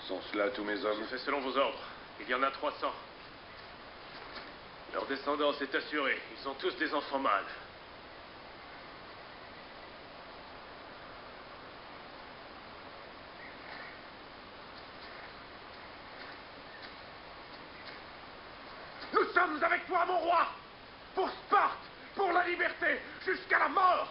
Sont cela tous mes hommes? J'ai fait selon vos ordres. Il y en a 300. Leur descendance est assurée. Ils ont tous des enfants mâles. Nous sommes avec toi, mon roi! Pour Sparte! Pour la liberté! Jusqu'à la mort!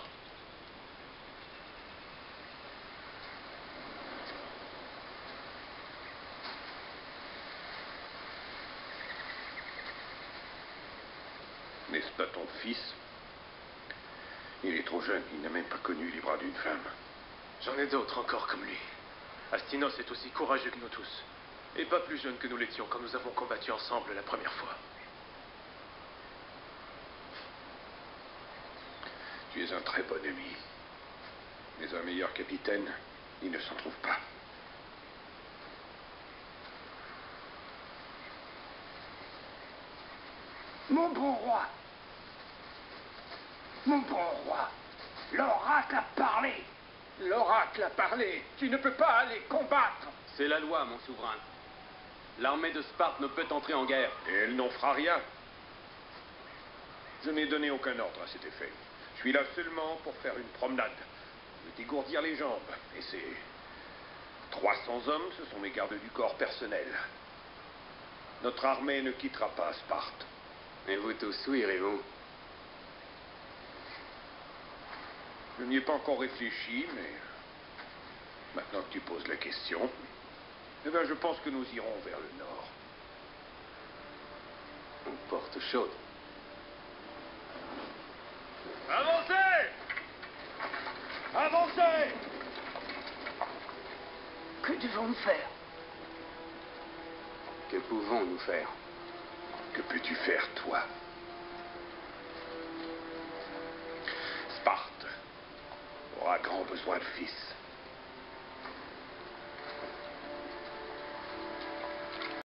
N'est-ce pas ton fils? Il est trop jeune, il n'a même pas connu les bras d'une femme. J'en ai d'autres encore comme lui. Astinos est aussi courageux que nous tous. Et pas plus jeune que nous l'étions quand nous avons combattu ensemble la première fois. Tu es un très bon ami. Mais un meilleur capitaine, il ne s'en trouve pas. Mon bon roi! Mon bon roi! L'oracle a parlé! L'oracle a parlé! Tu ne peux pas aller combattre! C'est la loi, mon souverain. L'armée de Sparte ne peut entrer en guerre. Et elle n'en fera rien. Je n'ai donné aucun ordre à cet effet. Je suis là seulement pour faire une promenade, me dégourdir les jambes. Et ces 300 hommes, ce sont mes gardes du corps personnels. Notre armée ne quittera pas Sparte. Et vous tous, où irez-vous? Je n'y ai pas encore réfléchi, mais maintenant que tu poses la question, eh bien, je pense que nous irons vers le nord. Une porte chaude. Avancez! Avancez! Que devons-nous faire? Que pouvons-nous faire? Que peux-tu faire, toi? Sparte aura grand besoin de fils.